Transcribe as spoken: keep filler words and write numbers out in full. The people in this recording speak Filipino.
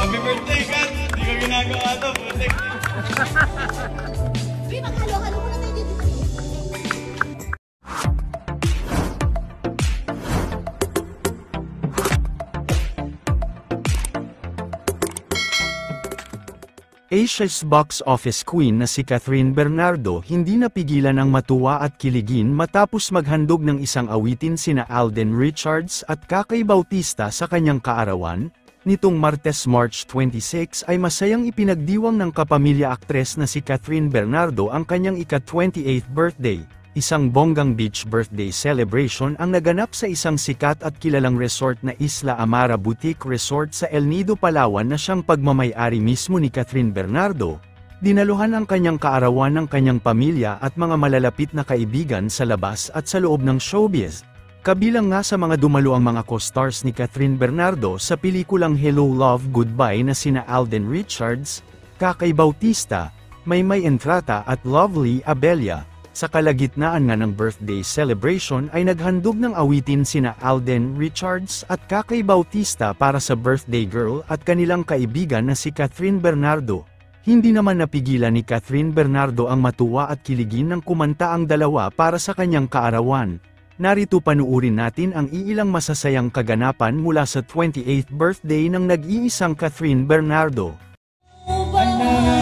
Happy birthday, Kat! Hindi ko ginagawa to, putik. Uy, maghalo-halo mo na tayo dito. Asia's box office queen na si Kathryn Bernardo hindi napigilan ang matuwa at kiligin matapos maghandog ng isang awitin sina Alden Richards at Kakay Bautista sa kanyang kaarawan. Nitong Martes March twenty-six ay masayang ipinagdiwang ng kapamilya aktres na si Kathryn Bernardo ang kanyang ika-twenty-eighth birthday. Isang bonggang beach birthday celebration ang naganap sa isang sikat at kilalang resort na Isla Amara Boutique Resort sa El Nido, Palawan na siyang pagmamay-ari mismo ni Kathryn Bernardo. Dinaluhan ang kanyang kaarawan ng kanyang pamilya at mga malalapit na kaibigan sa labas at sa loob ng showbiz. Kabilang nga sa mga dumalo ang mga co-stars ni Kathryn Bernardo sa pelikulang Hello Love Goodbye na sina Alden Richards, Kakay Bautista, Maymay Entrata at Lovely Abella. Sa kalagitnaan nga ng birthday celebration ay naghandog ng awitin sina Alden Richards at Kakay Bautista para sa birthday girl at kanilang kaibigan na si Kathryn Bernardo. Hindi naman napigilan ni Kathryn Bernardo ang matuwa at kiligin ng kumanta ang dalawa para sa kanyang kaarawan. Narito panuurin natin ang iilang masasayang kaganapan mula sa twenty-eighth birthday ng nag-iisang Kathryn Bernardo. Ano?